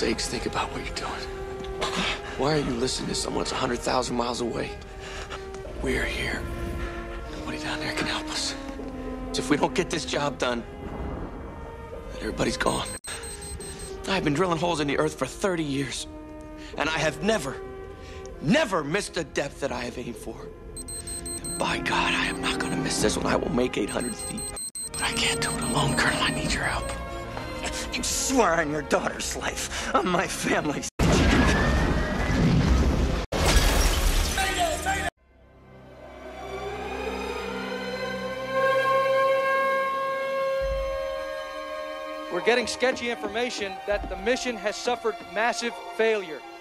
sakes, think about what you're doing. Why are you listening to someone that's 100,000 miles away? We're here. Nobody down there can help us. So if we don't get this job done, then everybody's gone. I've been drilling holes in the earth for 30 years, and I have never missed a depth that I have aimed for. And by God, I am not going to miss this one. I will make 800 feet. But I can't do it alone, Colonel. I need your help. You swear on your daughter's life, on my family's. We're getting sketchy information that the mission has suffered massive failure.